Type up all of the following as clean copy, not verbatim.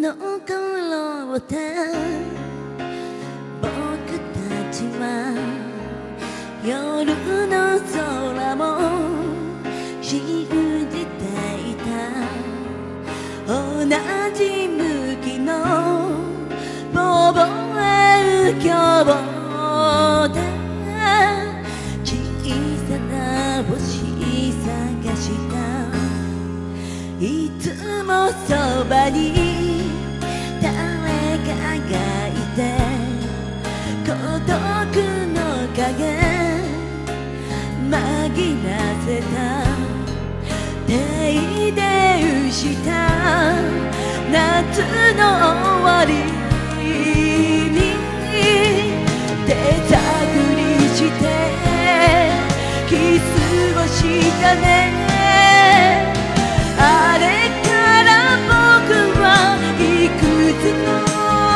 の頃だ僕たちは夜の空も信じていた同じ向きのボボへ今日だ小さな星探したいつもそばに誰かがいて孤独の影紛らせた手でした夏の終わりに手探りしてキスをしたねあれから僕はいくつの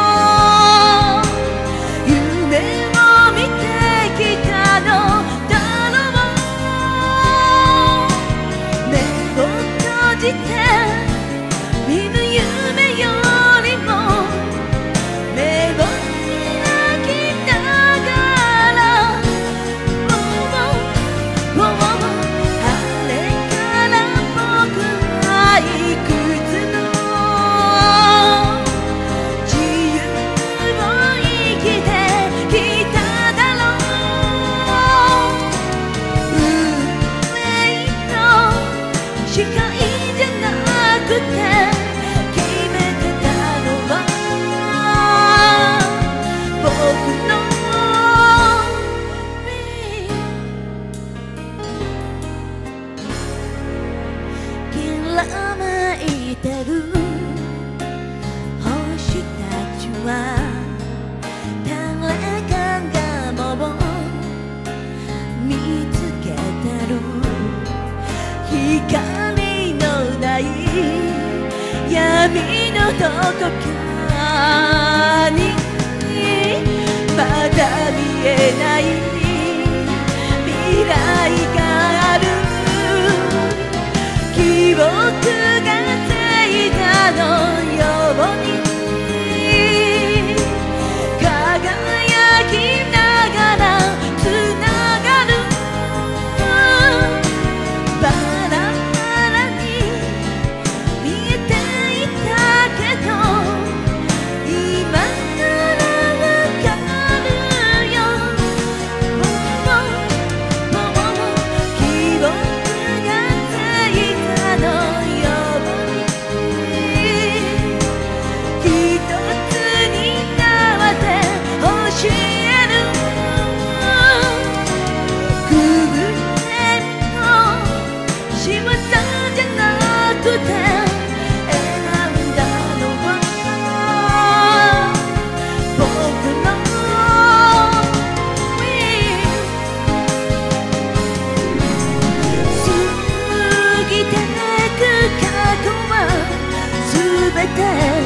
夢を見てきたのだろう目を閉じて見ぬ夢よりも目を開きながらあれから僕はいくつの自由を生きてきただろう運命の視界じゃなくて決めてたのは僕のきらめいてる星たちは誰かがもう見つけてる光のない闇のどこかにまだ見えない未来がある記憶がついたのように輝きながらつながるバラバラに見えていたけど今からわかるよ記憶がついたのように一つになって教える偶然の仕業じゃなくて選んだのは僕の過ぎてく過去は全て